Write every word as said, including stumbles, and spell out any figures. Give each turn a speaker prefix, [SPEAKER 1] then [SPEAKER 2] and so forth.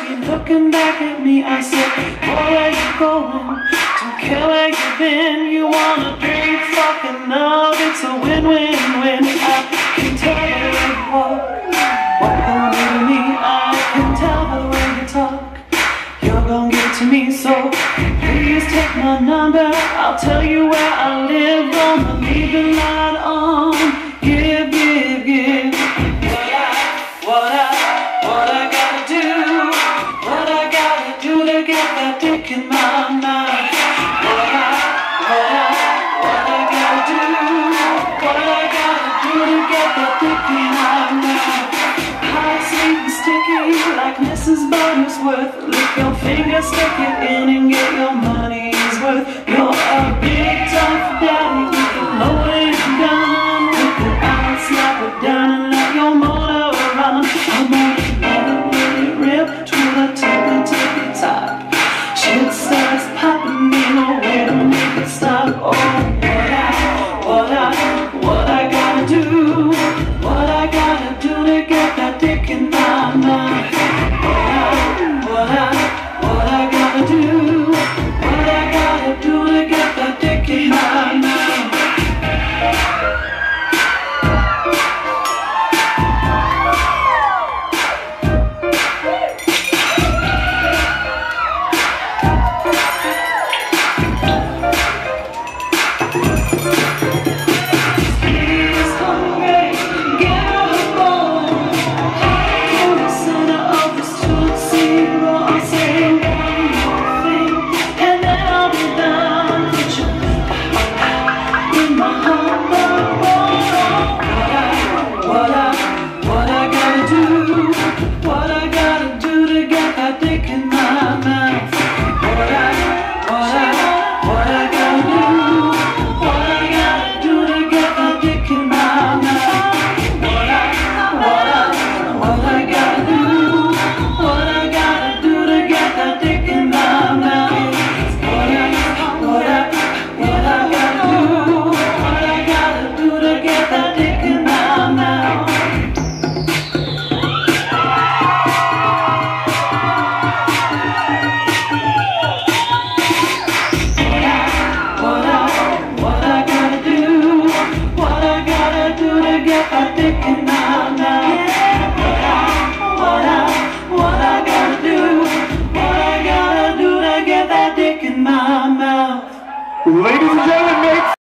[SPEAKER 1] she looking back at me. I said, boy, where you going? Don't care where you've been. You wanna drink fucking love? It's a win-win-win. I can tell by the way you walk, walk on to me. I can tell by the way you talk, you're gonna give it to me. So please take my number, I'll tell you where I live. Gonna leave the light on. Give, give, give. What I, what I, what I gotta do, what I gotta do to get that dick in my mouth. What I, what I, what I gotta do, what I gotta do to get that dick in my mouth. Hot, sweet and sticky like Missus Buttersworth. Lick your finger, stick it in and get your money's worth. You're a big tough daddy with a loaded gun. With the eyes, slap it down and let your motor run. I'm gonna let it rip to the tippy tippy top. Shit starts popping, ain't no way to make it stop. Oh, what I, what I, what I gotta do, what I gotta do to get that dick in my mouth. What I, what I, what I gotta do, what I gotta do to get that dick in my mouth.
[SPEAKER 2] Ladies and gentlemen,